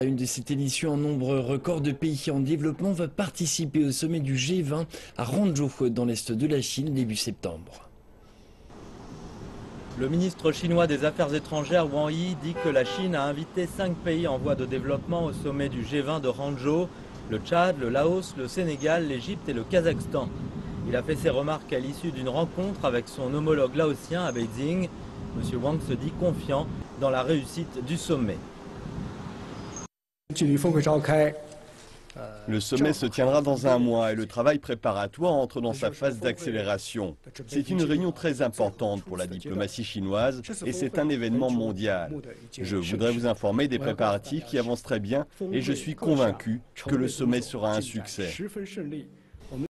Une de ces éditions en nombre record de pays en développement va participer au sommet du G20 à Hangzhou dans l'est de la Chine début septembre. Le ministre chinois des Affaires étrangères Wang Yi dit que la Chine a invité 5 pays en voie de développement au sommet du G20 de Hangzhou, le Tchad, le Laos, le Sénégal, l'Égypte et le Kazakhstan. Il a fait ses remarques à l'issue d'une rencontre avec son homologue laotien à Beijing. M. Wang se dit confiant dans la réussite du sommet. Le sommet se tiendra dans un mois et le travail préparatoire entre dans sa phase d'accélération. C'est une réunion très importante pour la diplomatie chinoise et c'est un événement mondial. Je voudrais vous informer des préparatifs qui avancent très bien et je suis convaincu que le sommet sera un succès.